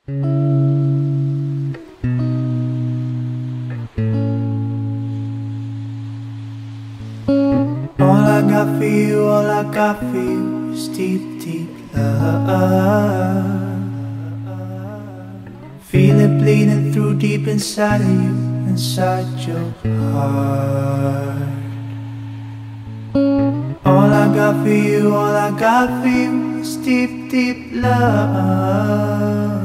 All I got for you, all I got for you is deep, deep love. Feel it bleeding through deep inside of you, inside your heart. All I got for you, all I got for you is deep, deep love.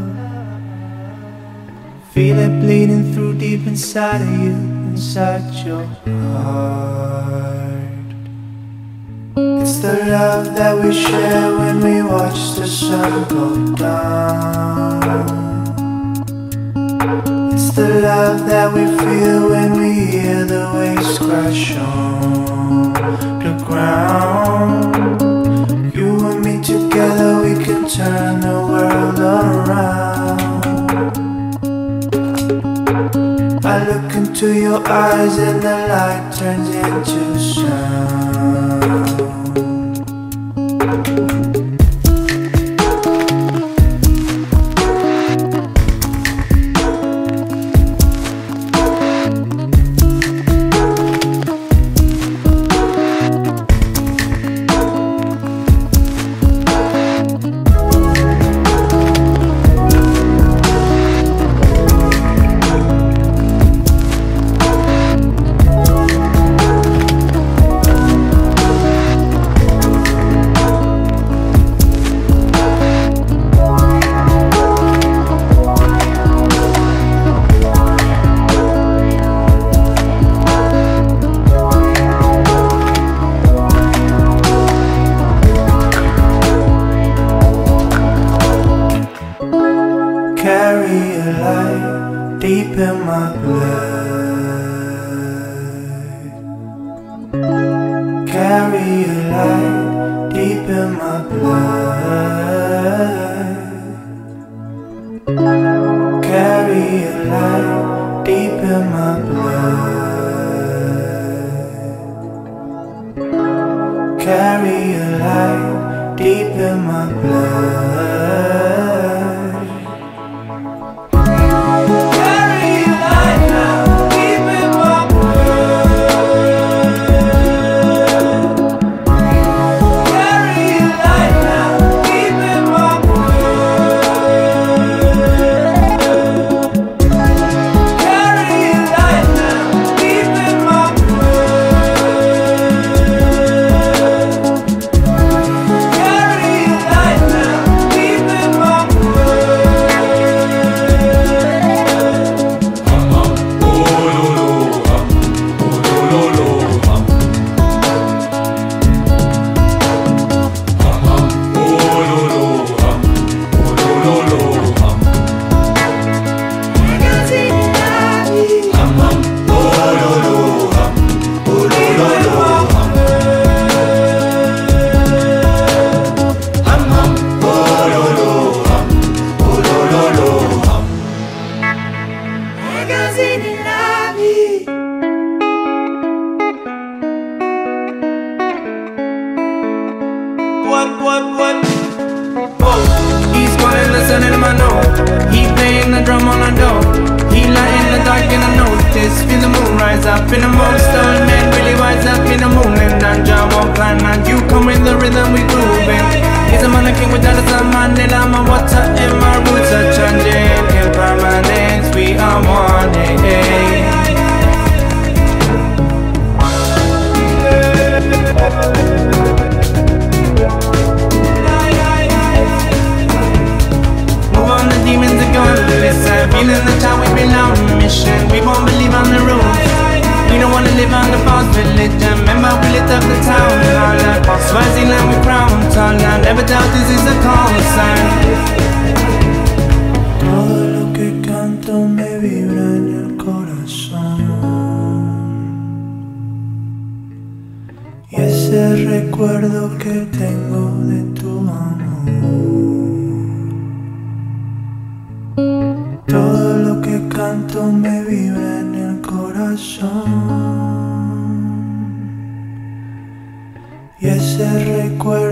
Feel it bleeding through deep inside of you, inside your heart. It's the love that we share when we watch the sun go down. It's the love that we feel when we hear the waves crash on the ground. You and me together, we can turn the world around. I look into your eyes and the light turns into sound. Carry a light deep in my blood. Carry a light deep in my blood. Carry a light deep in my blood. Carry a light deep in my blood. What? Oh, he's calling the sun in my nose. He playing the drum on the door. He lighting the dark in the notice. Feel the moon rise up in the moon. Stone man really wise up in the moon. And I'm Jah walk and you come with the rhythm we grooving. He's a man king without a sun. Mandela, my water and my roots are changing. Impermanence, we are one. Feeling the time we belong, mission. We won't believe on the rules. We don't wanna live on the false religion. Remember we lit up the town. All that Swaziland we crown. All that never doubt this is a call sign. Todo lo que canto me vibra en el corazón. Y ese recuerdo que tengo de tu amor. Todo lo que canto me vibra en el corazón. Y ese recuerdo